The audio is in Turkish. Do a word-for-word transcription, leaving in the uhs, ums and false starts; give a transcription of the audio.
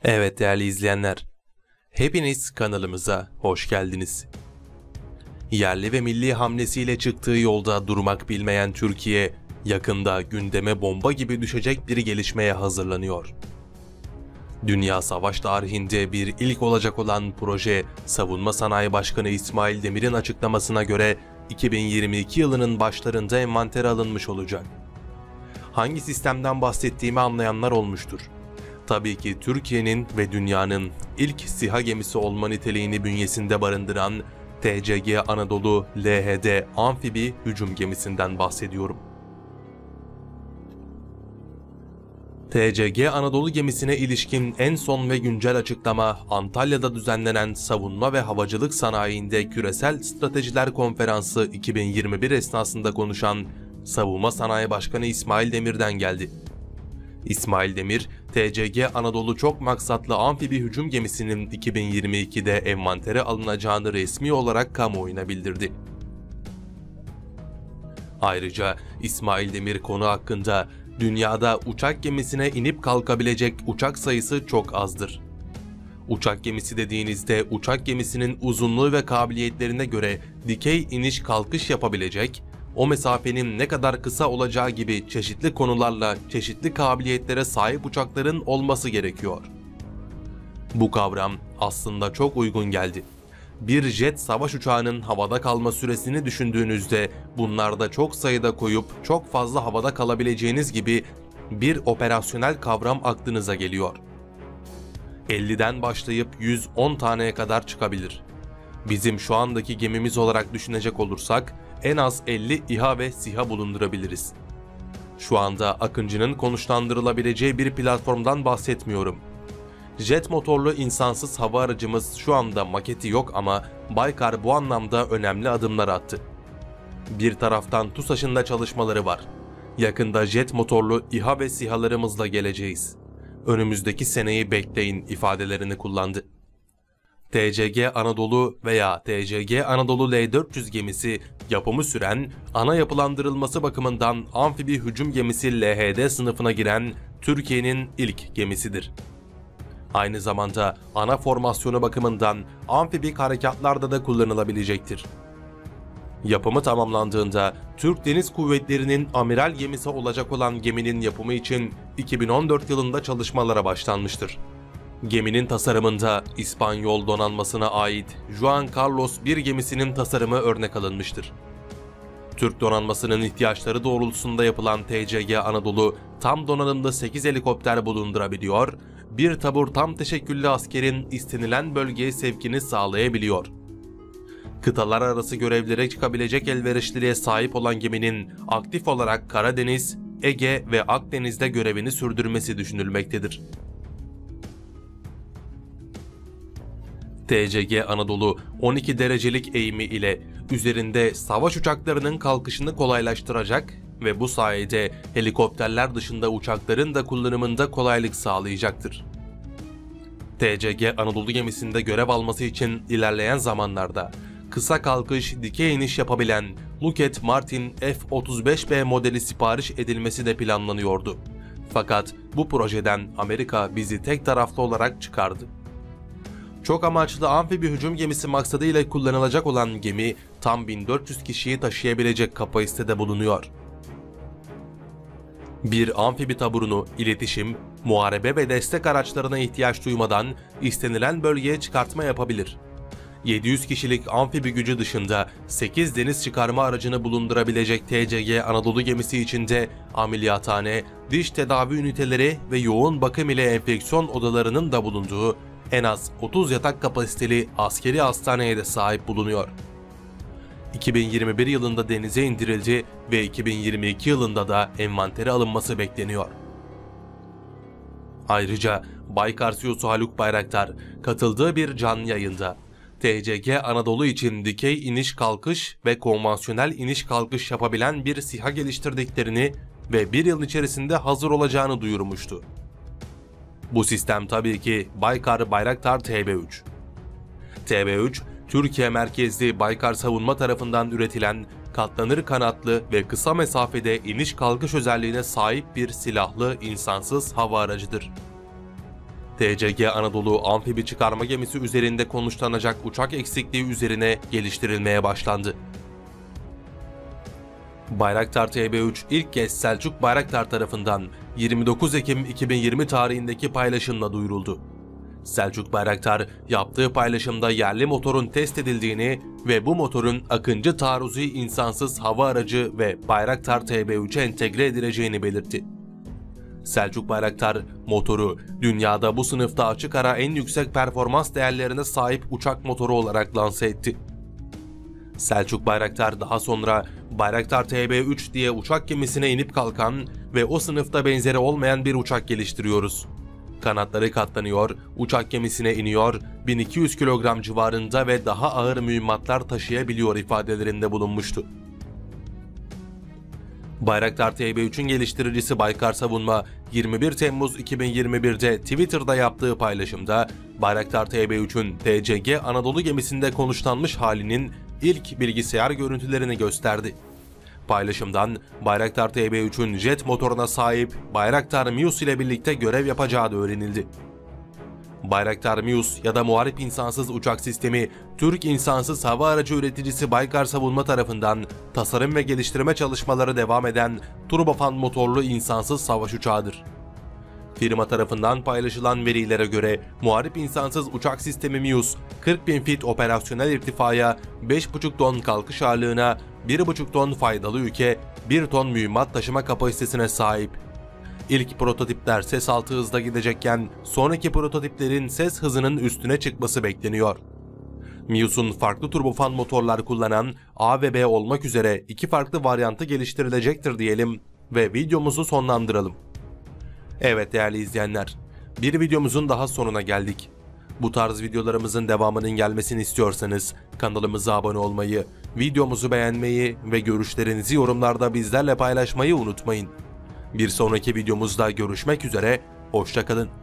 Evet değerli izleyenler, hepiniz kanalımıza hoş geldiniz. Yerli ve milli hamlesiyle çıktığı yolda durmak bilmeyen Türkiye, yakında gündeme bomba gibi düşecek bir gelişmeye hazırlanıyor. Dünya savaş tarihinde bir ilk olacak olan proje, Savunma Sanayi Başkanı İsmail Demir'in açıklamasına göre iki bin yirmi iki yılının başlarında envantere alınmış olacak. Hangi sistemden bahsettiğimi anlayanlar olmuştur. Tabii ki Türkiye'nin ve dünyanın ilk SİHA gemisi olma niteliğini bünyesinde barındıran T C G Anadolu L H D amfibi hücum gemisinden bahsediyorum. T C G Anadolu gemisine ilişkin en son ve güncel açıklama, Antalya'da düzenlenen Savunma ve Havacılık Sanayi'nde Küresel Stratejiler Konferansı iki bin yirmi bir esnasında konuşan Savunma Sanayi Başkanı İsmail Demir'den geldi. İsmail Demir, T C G Anadolu çok maksatlı amfibi hücum gemisinin iki bin yirmi ikide envantere alınacağını resmi olarak kamuoyuna bildirdi. Ayrıca İsmail Demir konu hakkında, dünyada uçak gemisine inip kalkabilecek uçak sayısı çok azdır. Uçak gemisi dediğinizde uçak gemisinin uzunluğu ve kabiliyetlerine göre dikey iniş kalkış yapabilecek, o mesafenin ne kadar kısa olacağı gibi çeşitli konularla çeşitli kabiliyetlere sahip uçakların olması gerekiyor. Bu kavram aslında çok uygun geldi. Bir jet savaş uçağının havada kalma süresini düşündüğünüzde bunlarda çok sayıda koyup çok fazla havada kalabileceğiniz gibi bir operasyonel kavram aklınıza geliyor. elliden başlayıp yüz on taneye kadar çıkabilir. Bizim şu andaki gemimiz olarak düşünecek olursak en az elli İHA ve SİHA bulundurabiliriz. Şu anda Akıncı'nın konuşlandırılabileceği bir platformdan bahsetmiyorum. Jet motorlu insansız hava aracımız şu anda maketi yok ama Baykar bu anlamda önemli adımlar attı. Bir taraftan TUSAŞ'ın çalışmaları var. Yakında jet motorlu İHA ve SİHA'larımızla geleceğiz. Önümüzdeki seneyi bekleyin ifadelerini kullandı. T C G Anadolu veya T C G Anadolu L dört yüz gemisi yapımı süren, ana yapılandırılması bakımından amfibi hücum gemisi L H D sınıfına giren Türkiye'nin ilk gemisidir. Aynı zamanda ana formasyonu bakımından amfibik harekatlarda da kullanılabilecektir. Yapımı tamamlandığında Türk Deniz Kuvvetleri'nin amiral gemisi olacak olan geminin yapımı için iki bin on dört yılında çalışmalara başlanmıştır. Geminin tasarımında İspanyol donanmasına ait Juan Carlos bir gemisinin tasarımı örnek alınmıştır. Türk donanmasının ihtiyaçları doğrultusunda yapılan T C G Anadolu tam donanımda sekiz helikopter bulundurabiliyor, bir tabur tam teşekküllü askerin istenilen bölgeye sevkini sağlayabiliyor. Kıtalar arası görevlere çıkabilecek elverişliliğe sahip olan geminin aktif olarak Karadeniz, Ege ve Akdeniz'de görevini sürdürmesi düşünülmektedir. T C G Anadolu on iki derecelik eğimi ile üzerinde savaş uçaklarının kalkışını kolaylaştıracak ve bu sayede helikopterler dışında uçakların da kullanımında kolaylık sağlayacaktır. T C G Anadolu gemisinde görev alması için ilerleyen zamanlarda kısa kalkış, dikey iniş yapabilen Lockheed Martin F otuz beş B modeli sipariş edilmesi de planlanıyordu. Fakat bu projeden Amerika bizi tek taraflı olarak çıkardı. Çok amaçlı amfibi hücum gemisi maksadıyla kullanılacak olan gemi tam bin dört yüz kişiyi taşıyabilecek kapasitede bulunuyor. Bir amfibi taburunu iletişim, muharebe ve destek araçlarına ihtiyaç duymadan istenilen bölgeye çıkartma yapabilir. yedi yüz kişilik amfibi gücü dışında sekiz deniz çıkarma aracını bulundurabilecek T C G Anadolu gemisi içinde ameliyathane, diş tedavi üniteleri ve yoğun bakım ile enfeksiyon odalarının da bulunduğu en az otuz yatak kapasiteli askeri hastaneye de sahip bulunuyor. iki bin yirmi bir yılında denize indirildi ve iki bin yirmi iki yılında da envantere alınması bekleniyor. Ayrıca Baykar C E O'su Haluk Bayraktar katıldığı bir canlı yayında T C G Anadolu için dikey iniş kalkış ve konvansiyonel iniş kalkış yapabilen bir SİHA geliştirdiklerini ve bir yıl içerisinde hazır olacağını duyurmuştu. Bu sistem tabii ki Baykar Bayraktar T B üç. T B üç, Türkiye merkezli Baykar Savunma tarafından üretilen katlanır kanatlı ve kısa mesafede iniş kalkış özelliğine sahip bir silahlı insansız hava aracıdır. T C G Anadolu amfibi çıkarma gemisi üzerinde konuşlanacak uçak eksikliği üzerine geliştirilmeye başlandı. Bayraktar T B üç ilk kez Selçuk Bayraktar tarafından yirmi dokuz Ekim iki bin yirmi tarihindeki paylaşımla duyuruldu. Selçuk Bayraktar yaptığı paylaşımda yerli motorun test edildiğini ve bu motorun Akıncı taarruzi insansız hava aracı ve Bayraktar T B üç'e entegre edileceğini belirtti. Selçuk Bayraktar, motoru dünyada bu sınıfta açık ara en yüksek performans değerlerine sahip uçak motoru olarak lanse etti. Selçuk Bayraktar daha sonra Bayraktar T B üç diye uçak gemisine inip kalkan ve o sınıfta benzeri olmayan bir uçak geliştiriyoruz. Kanatları katlanıyor, uçak gemisine iniyor, bin iki yüz kilogram civarında ve daha ağır mühimmatlar taşıyabiliyor ifadelerinde bulunmuştu. Bayraktar T B üç'ün geliştiricisi Baykar Savunma, yirmi bir Temmuz iki bin yirmi bir'de Twitter'da yaptığı paylaşımda Bayraktar T B üç'ün T C G Anadolu gemisinde konuşlanmış halinin ilk bilgisayar görüntülerini gösterdi. Paylaşımdan Bayraktar T B üç'ün jet motoruna sahip Bayraktar Mius ile birlikte görev yapacağı da öğrenildi. Bayraktar Mius ya da Muharip İnsansız Uçak Sistemi, Türk insansız hava aracı üreticisi Baykar Savunma tarafından tasarım ve geliştirme çalışmaları devam eden turbofan motorlu insansız savaş uçağıdır. Firma tarafından paylaşılan verilere göre Muharip İnsansız Uçak Sistemi Mius, kırk bin fit operasyonel irtifaya, beş buçuk ton kalkış ağırlığına, bir buçuk ton faydalı yüke, bir ton mühimmat taşıma kapasitesine sahip. İlk prototipler ses altı hızda gidecekken sonraki prototiplerin ses hızının üstüne çıkması bekleniyor. Mius'un farklı turbofan motorlar kullanan A ve B olmak üzere iki farklı varyantı geliştirilecektir diyelim ve videomuzu sonlandıralım. Evet değerli izleyenler, bir videomuzun daha sonuna geldik. Bu tarz videolarımızın devamının gelmesini istiyorsanız kanalımıza abone olmayı, videomuzu beğenmeyi ve görüşlerinizi yorumlarda bizlerle paylaşmayı unutmayın. Bir sonraki videomuzda görüşmek üzere, hoşça kalın.